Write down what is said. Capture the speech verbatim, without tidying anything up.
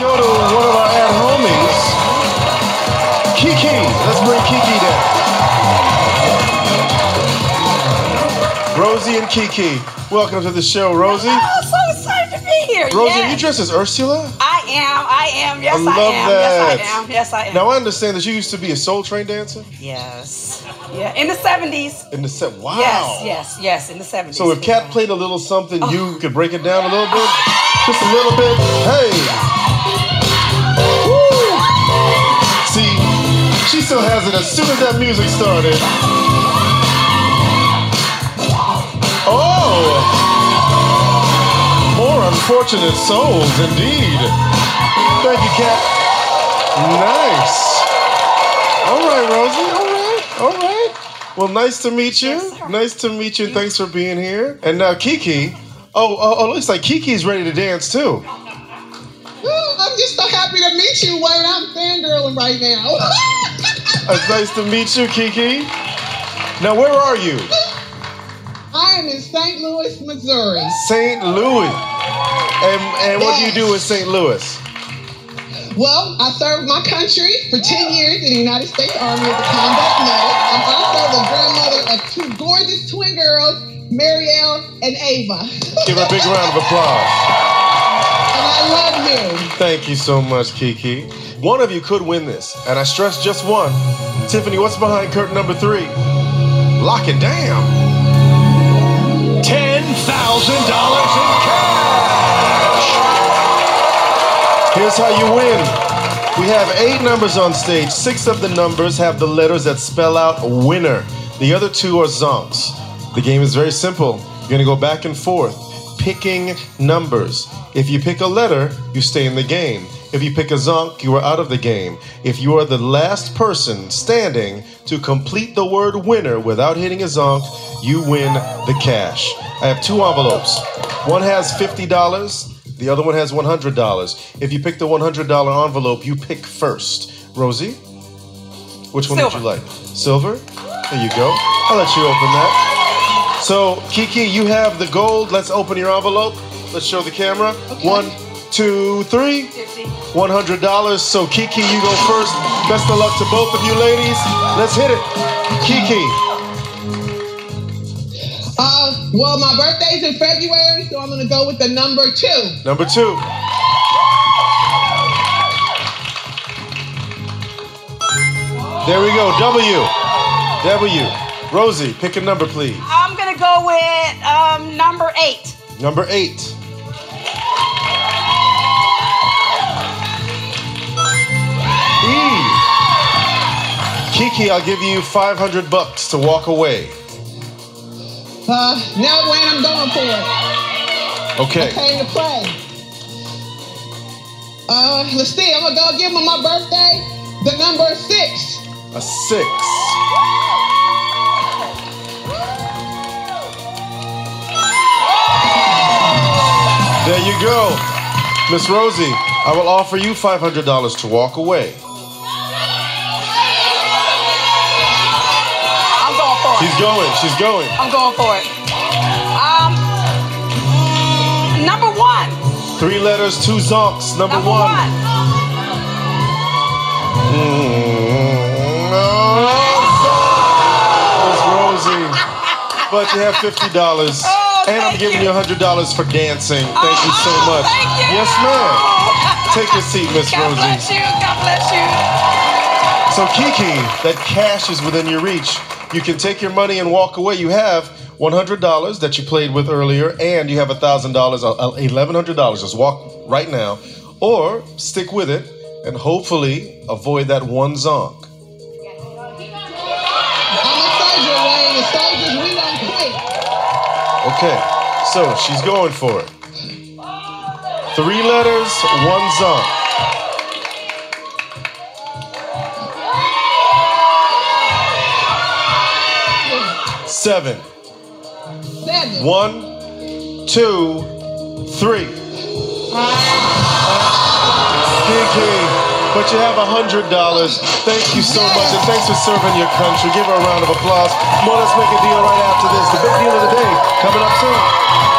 go to one of our ad homies, Kiki. Let's bring Kiki down. Rosie and Kiki, welcome to the show, Rosie. Oh, so excited to be here. Rosie, yes. are you dressed as Ursula? I am, I am, yes I, I, love am, that. yes I am, yes I am. Now I understand that you used to be a Soul Train dancer? Yes, yeah, in the seventies. In the set, wow. Yes, yes, yes, in the seventies. So if Kat played a little something, oh. you could break it down a little bit? Just a little bit? Hey. Woo. See, she still has it as soon as that music started. Oh! More unfortunate souls, indeed. Thank you, Kat. Nice. All right, Rosie. All right. All right. Well, nice to meet you. Yes, nice to meet you. Thanks for being here. And now Kiki. Oh, oh, oh, looks like Kiki's ready to dance too. Oh, I'm just so happy to meet you, Wayne. I'm fangirling right now. It's nice to meet you, Kiki. Now, where are you? I am in Saint Louis, Missouri. Saint Louis. And, and what do you do in Saint Louis? Well, I served my country for ten years in the United States Army as a combat medic. I'm also the grandmother of two gorgeous twin girls, Marielle and Ava. Give her a big round of applause. And I love you. Thank you so much, Kiki. One of you could win this, and I stress just one. Tiffany, what's behind curtain number three? Lock it down. ten thousand dollars in cash. Here's how you win. We have eight numbers on stage. Six of the numbers have the letters that spell out winner. The other two are zonks. The game is very simple. You're gonna go back and forth, picking numbers. If you pick a letter, you stay in the game. If you pick a zonk, you are out of the game. If you are the last person standing to complete the word winner without hitting a zonk, you win the cash. I have two envelopes. One has fifty dollars, the other one has one hundred dollars. If you pick the one hundred dollar envelope, you pick first. Rosie, which one Silver. would you like? Silver? There you go. I'll let you open that. So, Kiki, you have the gold. Let's open your envelope. Let's show the camera. Okay. One, two, three. fifty. one hundred dollars. So, Kiki, you go first. Best of luck to both of you ladies. Let's hit it. Kiki. Uh, well, my birthday's in February, so I'm going to go with the number two. Number two. There we go. W. W. Rosie, pick a number, please. I'm gonna go with um, number eight. Number eight. E. Kiki, I'll give you five hundred bucks to walk away. Uh, now, Wayne, I'm going for it. Okay. I came to play. Uh, let's see. I'm going to go give him on my birthday the number six. A six. There you go. Miss Rosie, I will offer you five hundred dollars to walk away. I'm going for it. She's going. She's going. I'm going for it. Um, number one. Three letters, two zonks. Number, Number one. one. Mm, no. Miss Rosie, but you have fifty dollars. Oh, and I'm thank giving you. you one hundred dollars for dancing. Thank Oh, you so oh, much. thank you. Yes, ma'am. Take your seat, Miss God Rosie. bless you. God bless you. So, Kiki, that cash is within your reach. You can take your money and walk away. You have one hundred dollars that you played with earlier, and you have one thousand dollars, eleven hundred dollars. Just walk right now. Or stick with it and hopefully avoid that one zonk. I'm a soldier, Wayne. The soldiers, we don't quit. Okay, so she's going for it. Three letters, one zonk. Seven. Seven. One, two, three. Kiki, but you have a hundred dollars. Thank you so much, and thanks for serving your country. Give her a round of applause. Come on, let's make a deal right after this. The big deal of the day coming up soon.